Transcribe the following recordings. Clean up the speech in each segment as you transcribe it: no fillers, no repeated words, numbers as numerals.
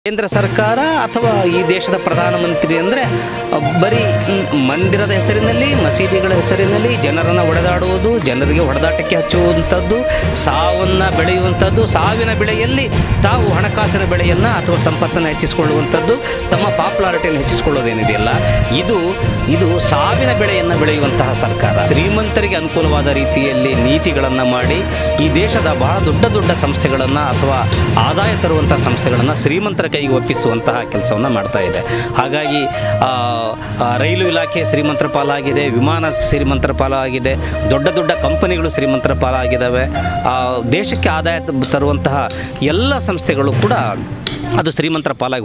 ಕೇಂದ್ರ ಸರ್ಕಾರ ಅಥವಾ ಈ ದೇಶದ ಪ್ರಧಾನಮಂತ್ರಿ ಅಂದರೆ ಬರೀ ಮಂದಿರದ ಹೆಸರಿನಲ್ಲಿ ಮಸೀದಿಗಳ ಹೆಸರಿನಲ್ಲಿ ಜನರನ್ನು ಹೊಡೆದಾಡುವುದು, ಜನರಿಗೆ ಹೊಡೆದಾಟಕ್ಕೆ ಹಚ್ಚುವಂಥದ್ದು, ಸಾವನ್ನು ಬೆಳೆಯುವಂಥದ್ದು, ಸಾವಿನ ಬೆಳೆಯಲ್ಲಿ ತಾವು ಹಣಕಾಸಿನ ಬೆಳೆಯನ್ನು ಅಥವಾ ಸಂಪತ್ತನ್ನು ಹೆಚ್ಚಿಸಿಕೊಳ್ಳುವಂಥದ್ದು, ತಮ್ಮ ಪಾಪ್ಯುಲಾರಿಟಿಯನ್ನು ಹೆಚ್ಚಿಸಿಕೊಳ್ಳೋದೇನಿದೆಯಲ್ಲ ಇದು ಸಾವಿನ ಬೆಳೆಯನ್ನು ಬೆಳೆಯುವಂತಹ ಸರ್ಕಾರ. ಶ್ರೀಮಂತರಿಗೆ ಅನುಕೂಲವಾದ ರೀತಿಯಲ್ಲಿ ನೀತಿಗಳನ್ನು ಮಾಡಿ ಈ ದೇಶದ ಬಹಳ ದೊಡ್ಡ ಸಂಸ್ಥೆಗಳನ್ನು ಅಥವಾ ಆದಾಯ ತರುವಂಥ ಸಂಸ್ಥೆಗಳನ್ನು ಶ್ರೀಮಂತರ ಕೈಗೆ ಒಪ್ಪಿಸುವಂತಹ ಕೆಲಸವನ್ನು ಮಾಡ್ತಾ ಇದೆ. ಹಾಗಾಗಿ ರೈಲು ಇಲಾಖೆ ಶ್ರೀಮಂತರ ಪಾಲಾಗಿದೆ, ವಿಮಾನ ಶ್ರೀಮಂತರ ಪಾಲಾಗಿದೆ, ದೊಡ್ಡ ಕಂಪನಿಗಳು ಶ್ರೀಮಂತರ ಪಾಲಾಗಿದ್ದಾವೆ. ದೇಶಕ್ಕೆ ಆದಾಯ ತರುವಂತಹ ಎಲ್ಲ ಸಂಸ್ಥೆಗಳು ಕೂಡ ಅದು ಶ್ರೀಮಂತರ ಪಾಲಾಗಿ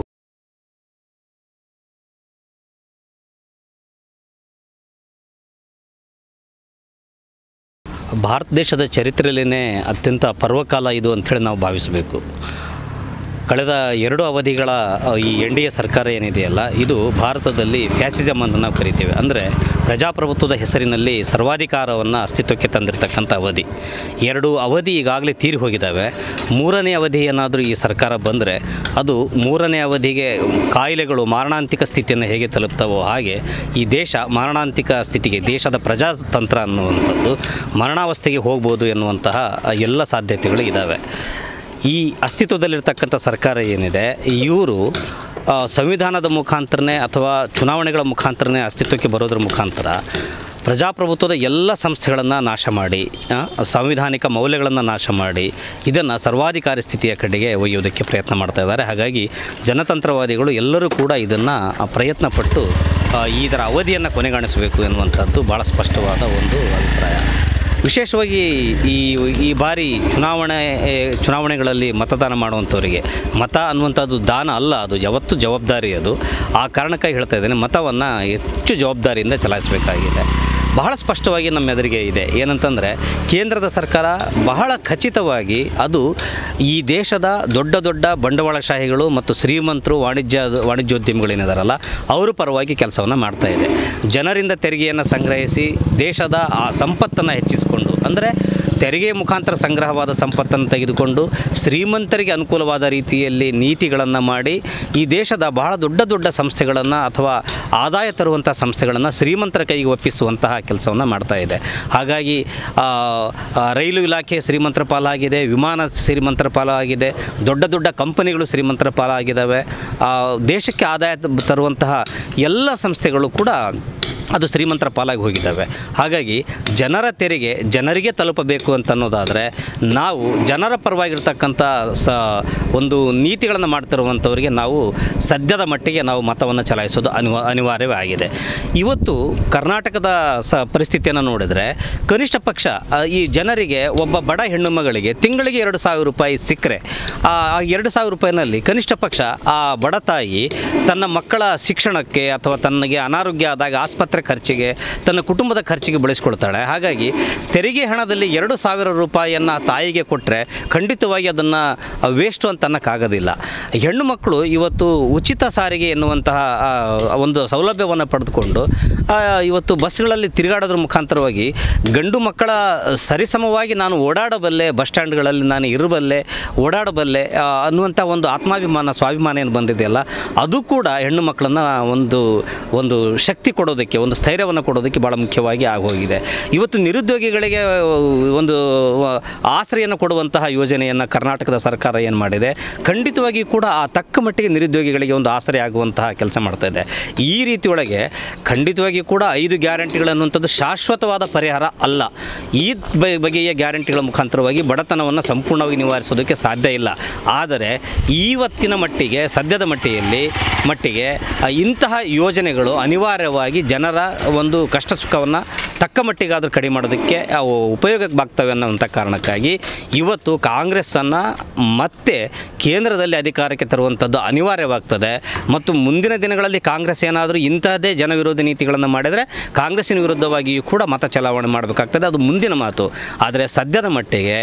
ಭಾರತ ದೇಶದ ಚರಿತ್ರೆಯಲ್ಲೇ ಅತ್ಯಂತ ಪರ್ವಕಾಲ ಇದು ಅಂಥೇಳಿ ನಾವು ಭಾವಿಸಬೇಕು. ಕಳೆದ 2 ಅವಧಿಗಳ ಈ NDA ಸರ್ಕಾರ ಏನಿದೆಯಲ್ಲ, ಇದು ಭಾರತದಲ್ಲಿ ಫ್ಯಾಸಿಸಮ್ ಅಂತ ನಾವು ಕರಿತೇವೆ. ಅಂದರೆ ಪ್ರಜಾಪ್ರಭುತ್ವದ ಹೆಸರಿನಲ್ಲಿ ಸರ್ವಾಧಿಕಾರವನ್ನು ಅಸ್ತಿತ್ವಕ್ಕೆ ತಂದಿರತಕ್ಕಂಥ ಅವಧಿ. 2 ಅವಧಿ ಈಗಾಗಲೇ ತೀರಿ ಹೋಗಿದ್ದಾವೆ. 3ನೇ ಅವಧಿ ಏನಾದರೂ ಈ ಸರ್ಕಾರ ಬಂದರೆ ಅದು 3ನೇ ಅವಧಿಗೆ ಕಾಯಿಲೆಗಳು ಮಾರಣಾಂತಿಕ ಸ್ಥಿತಿಯನ್ನು ಹೇಗೆ ತಲುಪ್ತಾವೋ ಹಾಗೆ ಈ ದೇಶ ಮಾರಣಾಂತಿಕ ಸ್ಥಿತಿಗೆ, ದೇಶದ ಪ್ರಜಾತಂತ್ರ ಅನ್ನುವಂಥದ್ದು ಮರಣಾವಸ್ಥೆಗೆ ಹೋಗ್ಬೋದು ಎನ್ನುವಂತಹ ಎಲ್ಲ ಸಾಧ್ಯತೆಗಳು ಇದ್ದಾವೆ. ಈ ಅಸ್ತಿತ್ವದಲ್ಲಿರ್ತಕ್ಕಂಥ ಸರ್ಕಾರ ಏನಿದೆ, ಇವರು ಸಂವಿಧಾನದ ಮುಖಾಂತರನೇ ಅಥವಾ ಚುನಾವಣೆಗಳ ಮುಖಾಂತರನೇ ಅಸ್ತಿತ್ವಕ್ಕೆ ಬರೋದ್ರ ಮುಖಾಂತರ ಪ್ರಜಾಪ್ರಭುತ್ವದ ಎಲ್ಲ ಸಂಸ್ಥೆಗಳನ್ನು ನಾಶ ಮಾಡಿ, ಸಂವಿಧಾನಿಕ ಮೌಲ್ಯಗಳನ್ನು ನಾಶ ಮಾಡಿ ಇದನ್ನು ಸರ್ವಾಧಿಕಾರಿ ಸ್ಥಿತಿಯ ಕಡೆಗೆ ಒಯ್ಯೋದಕ್ಕೆ ಪ್ರಯತ್ನ ಮಾಡ್ತಾ ಇದ್ದಾರೆ. ಹಾಗಾಗಿ ಜನತಂತ್ರವಾದಿಗಳು ಎಲ್ಲರೂ ಕೂಡ ಇದನ್ನು ಪ್ರಯತ್ನಪಟ್ಟು ಇದರ ಅವಧಿಯನ್ನು ಕೊನೆಗಾಣಿಸಬೇಕು ಎನ್ನುವಂಥದ್ದು ಭಾಳ ಸ್ಪಷ್ಟವಾದ ಒಂದು ಅಭಿಪ್ರಾಯ. ವಿಶೇಷವಾಗಿ ಈ ಬಾರಿ ಚುನಾವಣೆಗಳಲ್ಲಿ ಮತದಾನ ಮಾಡುವಂಥವರಿಗೆ ಮತ ಅನ್ನುವಂಥದ್ದು ದಾನ ಅಲ್ಲ, ಅದು ಯಾವತ್ತೂ ಜವಾಬ್ದಾರಿ. ಅದು ಆ ಕಾರಣಕ್ಕಾಗಿ ಹೇಳ್ತಾ ಇದ್ದೇನೆ, ಮತವನ್ನು ಹೆಚ್ಚು ಜವಾಬ್ದಾರಿಯಿಂದ ಚಲಾಯಿಸಬೇಕಾಗಿದೆ. ಬಹಳ ಸ್ಪಷ್ಟವಾಗಿ ನಮ್ಮ ಎದುರಿಗೆ ಇದೆ ಏನಂತಂದರೆ, ಕೇಂದ್ರದ ಸರ್ಕಾರ ಬಹಳ ಖಚಿತವಾಗಿ ಅದು ಈ ದೇಶದ ದೊಡ್ಡ ಬಂಡವಾಳಶಾಹಿಗಳು ಮತ್ತು ಶ್ರೀಮಂತರು ವಾಣಿಜ್ಯೋದ್ಯಮಿಗಳೇನಿದಾರಲ್ಲ ಅವರ ಪರವಾಗಿ ಕೆಲಸವನ್ನು ಮಾಡ್ತಾ ಇದೆ. ಜನರಿಂದ ತೆರಿಗೆಯನ್ನು ಸಂಗ್ರಹಿಸಿ ದೇಶದ ಆ ಸಂಪತ್ತನ್ನು ಹೆಚ್ಚಿಸಿಕೊಂಡು, ಅಂದರೆ ತೆರಿಗೆ ಮುಖಾಂತರ ಸಂಗ್ರಹವಾದ ಸಂಪತ್ತನ್ನು ತೆಗೆದುಕೊಂಡು ಶ್ರೀಮಂತರಿಗೆ ಅನುಕೂಲವಾದ ರೀತಿಯಲ್ಲಿ ನೀತಿಗಳನ್ನು ಮಾಡಿ ಈ ದೇಶದ ಬಹಳ ದೊಡ್ಡ ಸಂಸ್ಥೆಗಳನ್ನು ಅಥವಾ ಆದಾಯ ತರುವಂಥ ಸಂಸ್ಥೆಗಳನ್ನು ಶ್ರೀಮಂತರ ಕೈಗೆ ಒಪ್ಪಿಸುವಂತಹ ಕೆಲಸವನ್ನು ಮಾಡ್ತಾ ಇದೆ. ಹಾಗಾಗಿ ರೈಲು ಇಲಾಖೆ ಶ್ರೀಮಂತರ ಪಾಲಾಗಿದೆ, ವಿಮಾನ ಶ್ರೀಮಂತರ ಪಾಲಾಗಿದೆ, ದೊಡ್ಡ ಕಂಪನಿಗಳು ಶ್ರೀಮಂತರ ಪಾಲಾಗಿದ್ದಾವೆ. ದೇಶಕ್ಕೆ ಆದಾಯ ತರುವಂತಹ ಎಲ್ಲ ಸಂಸ್ಥೆಗಳು ಕೂಡ ಅದು ಶ್ರೀಮಂತರ ಪಾಲಾಗಿ ಹೋಗಿದ್ದಾವೆ. ಹಾಗಾಗಿ ಜನರ ತೆರಿಗೆ ಜನರಿಗೆ ತಲುಪಬೇಕು ಅಂತ ಅನ್ನೋದಾದರೆ ನಾವು ಜನರ ಪರವಾಗಿರ್ತಕ್ಕಂಥ ಒಂದು ನೀತಿಗಳನ್ನು ಮಾಡ್ತಿರುವಂಥವರಿಗೆ ನಾವು ಸದ್ಯದ ಮಟ್ಟಿಗೆ ನಾವು ಮತವನ್ನು ಚಲಾಯಿಸೋದು ಅನಿವಾರ್ಯವೇ ಆಗಿದೆ. ಇವತ್ತು ಕರ್ನಾಟಕದ ಪರಿಸ್ಥಿತಿಯನ್ನು ನೋಡಿದರೆ ಕನಿಷ್ಠ ಪಕ್ಷ ಈ ಜನರಿಗೆ, ಒಬ್ಬ ಬಡ ಹೆಣ್ಣು ಮಗಳಿಗೆ ತಿಂಗಳಿಗೆ 2,000 ರೂಪಾಯಿ ಸಿಕ್ಕರೆ ಆ 2,000 ರೂಪಾಯಿನಲ್ಲಿ ಕನಿಷ್ಠ ಪಕ್ಷ ಆ ಬಡ ತಾಯಿ ತನ್ನ ಮಕ್ಕಳ ಶಿಕ್ಷಣಕ್ಕೆ ಅಥವಾ ತನಗೆ ಅನಾರೋಗ್ಯ ಆದಾಗ ಆಸ್ಪತ್ರೆ ಖರ್ಚಿಗೆ, ತನ್ನ ಕುಟುಂಬದ ಖರ್ಚಿಗೆ ಬಳಸಿಕೊಳ್ತಾಳೆ. ಹಾಗಾಗಿ ತೆರಿಗೆ ಹಣದಲ್ಲಿ 2,000 ರೂಪಾಯಿಯನ್ನು ತಾಯಿಗೆ ಕೊಟ್ಟರೆ ಖಂಡಿತವಾಗಿ ಅದನ್ನು ವೇಸ್ಟು ಅಂತ ಅನ್ನೋಕ್ಕಾಗೋದಿಲ್ಲ. ಹೆಣ್ಣು ಮಕ್ಕಳು ಇವತ್ತು ಉಚಿತ ಸಾರಿಗೆ ಎನ್ನುವಂತಹ ಒಂದು ಸೌಲಭ್ಯವನ್ನು ಪಡೆದುಕೊಂಡು ಇವತ್ತು ಬಸ್ಗಳಲ್ಲಿ ತಿರುಗಾಡೋದ್ರ ಮುಖಾಂತರವಾಗಿ ಗಂಡು ಮಕ್ಕಳ ಸರಿಸಮವಾಗಿ ನಾನು ಓಡಾಡಬಲ್ಲೆ, ಬಸ್ ಸ್ಟ್ಯಾಂಡ್ಗಳಲ್ಲಿ ನಾನು ಇರಬಲ್ಲೆ, ಓಡಾಡಬಲ್ಲೆ ಅನ್ನುವಂಥ ಒಂದು ಆತ್ಮಾಭಿಮಾನ, ಸ್ವಾಭಿಮಾನ ಏನು ಬಂದಿದೆಯಲ್ಲ, ಅದು ಕೂಡ ಹೆಣ್ಣು ಮಕ್ಕಳನ್ನು ಒಂದು ಶಕ್ತಿ ಕೊಡೋದಕ್ಕೆ, ಒಂದು ಸ್ಥೈರ್ಯವನ್ನು ಕೊಡೋದಕ್ಕೆ ಭಾಳ ಮುಖ್ಯವಾಗಿ ಆಗೋಗಿದೆ. ಇವತ್ತು ನಿರುದ್ಯೋಗಿಗಳಿಗೆ ಒಂದು ಆಸರೆಯನ್ನು ಕೊಡುವಂತಹ ಯೋಜನೆಯನ್ನು ಕರ್ನಾಟಕದ ಸರ್ಕಾರ ಏನು ಮಾಡಿದೆ, ಖಂಡಿತವಾಗಿ ಕೂಡ ಆ ತಕ್ಕ ಮಟ್ಟಿಗೆ ನಿರುದ್ಯೋಗಿಗಳಿಗೆ ಒಂದು ಆಸರೆ ಆಗುವಂತಹ ಕೆಲಸ ಮಾಡ್ತಾ ಇದೆ. ಈ ರೀತಿಯೊಳಗೆ ಖಂಡಿತವಾಗಿ ಕೂಡ 5 ಗ್ಯಾರಂಟಿಗಳನ್ನುವಂಥದ್ದು ಶಾಶ್ವತವಾದ ಪರಿಹಾರ ಅಲ್ಲ. ಈ ಬಗೆಯ ಗ್ಯಾರಂಟಿಗಳ ಮುಖಾಂತರವಾಗಿ ಬಡತನವನ್ನು ಸಂಪೂರ್ಣವಾಗಿ ನಿವಾರಿಸೋದಕ್ಕೆ ಸಾಧ್ಯ ಇಲ್ಲ. ಆದರೆ ಇವತ್ತಿನ ಮಟ್ಟಿಗೆ, ಸದ್ಯದ ಮಟ್ಟಿಗೆ ಇಂತಹ ಯೋಜನೆಗಳು ಅನಿವಾರ್ಯವಾಗಿ ಜನರ ಒಂದು ಕಷ್ಟ ಸುಖವನ್ನು ತಕ್ಕ ಮಟ್ಟಿಗಾದರೂ ಕಡಿಮೆ ಮಾಡೋದಕ್ಕೆ ಅವು ಉಪಯೋಗಕ್ಕೆ ಬಾಗ್ತವೆ ಅನ್ನೋಂಥ ಕಾರಣಕ್ಕಾಗಿ ಇವತ್ತು ಕಾಂಗ್ರೆಸ್ಸನ್ನು ಮತ್ತೆ ಕೇಂದ್ರದಲ್ಲಿ ಅಧಿಕಾರಕ್ಕೆ ತರುವಂಥದ್ದು ಅನಿವಾರ್ಯವಾಗ್ತದೆ. ಮತ್ತು ಮುಂದಿನ ದಿನಗಳಲ್ಲಿ ಕಾಂಗ್ರೆಸ್ ಏನಾದರೂ ಇಂತಹದೇ ಜನವಿರೋಧಿ ನೀತಿಗಳನ್ನು ಮಾಡಿದರೆ ಕಾಂಗ್ರೆಸ್ಸಿನ ವಿರುದ್ಧವಾಗಿಯೂ ಕೂಡ ಮತ ಚಲಾವಣೆ ಮಾಡಬೇಕಾಗ್ತದೆ, ಅದು ಮುಂದಿನ ಮಾತು. ಆದರೆ ಸದ್ಯದ ಮಟ್ಟಿಗೆ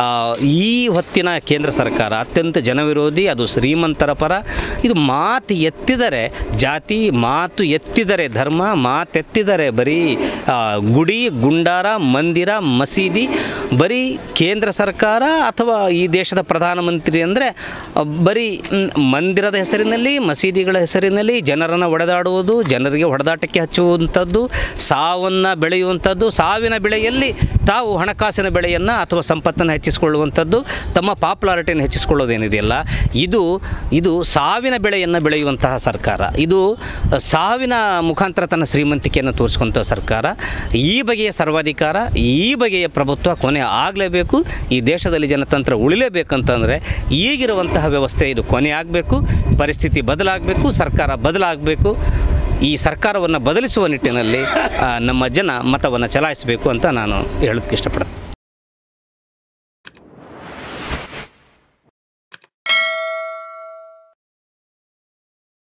ಈ ಹೊತ್ತಿನ ಕೇಂದ್ರ ಸರ್ಕಾರ ಅತ್ಯಂತ ಜನವಿರೋಧಿ, ಅದು ಶ್ರೀಮಂತರ ಪರ. ಇದು ಮಾತು ಎತ್ತಿದರೆ ಜಾತಿ, ಮಾತು ಎತ್ತಿದರೆ ಧರ್ಮ, ಮಾತೆತ್ತಿದರೆ ಬರೀ ಗುಡಿ, ಗುಂಡಾರ, ಮಂದಿರ, ಮಸೀದಿ ಬರೀ ಕೇಂದ್ರ ಸರ್ಕಾರ ಅಥವಾ ಈ ದೇಶದ ಪ್ರಧಾನಮಂತ್ರಿ ಅಂದರೆ ಬರೀ ಮಂದಿರದ ಹೆಸರಿನಲ್ಲಿ, ಮಸೀದಿಗಳ ಹೆಸರಿನಲ್ಲಿ ಜನರನ್ನು ಹೊಡೆದಾಡುವುದು, ಜನರಿಗೆ ಹೊಡೆದಾಟಕ್ಕೆ ಹಚ್ಚುವಂಥದ್ದು, ಸಾವನ್ನು ಬೆಳೆಯುವಂಥದ್ದು, ಸಾವಿನ ಬೆಳೆಯಲ್ಲಿ ತಾವು ಹಣಕಾಸಿನ ಬೆಳೆಯನ್ನು ಅಥವಾ ಸಂಪತ್ತನ್ನು ಹೆಚ್ಚಿಸಿಕೊಳ್ಳುವಂಥದ್ದು, ತಮ್ಮ ಪಾಪ್ಯುಲಾರಿಟಿಯನ್ನು ಹೆಚ್ಚಿಸಿಕೊಳ್ಳೋದೇನಿದೆಯಲ್ಲ, ಇದು ಸಾವಿನ ಬೆಳೆಯನ್ನು ಬೆಳೆಯುವಂತಹ ಸರ್ಕಾರ. ಇದು ಸಾವಿನ ಮುಖಾಂತರ ತನ್ನ ಶ್ರೀಮಂತಿಕೆಯನ್ನು ತೋರಿಸುವಂಥ ಸರ್ಕಾರ. ಈ ಬಗೆಯ ಸರ್ವಾಧಿಕಾರ, ಈ ಬಗೆಯ ಪ್ರಭುತ್ವ ಕೊನೆ ಆಗಲೇಬೇಕು. ಈ ದೇಶದಲ್ಲಿ ಜನತಂತ್ರ ಉಳಿಲೇಬೇಕಂತಂದರೆ ಈಗಿರುವಂತಹ ವ್ಯವಸ್ಥೆ ಇದು ಕೊನೆ ಆಗಬೇಕು, ಪರಿಸ್ಥಿತಿ ಬದಲಾಗಬೇಕು, ಸರ್ಕಾರ ಬದಲಾಗಬೇಕು. ಈ ಸರ್ಕಾರವನ್ನು ಬದಲಿಸುವ ನಿಟ್ಟಿನಲ್ಲಿ ನಮ್ಮ ಜನ ಮತವನ್ನು ಚಲಾಯಿಸಬೇಕು ಅಂತ ನಾನು ಹೇಳೋದಕ್ಕೆ ಇಷ್ಟಪಡ್ತೀನಿ.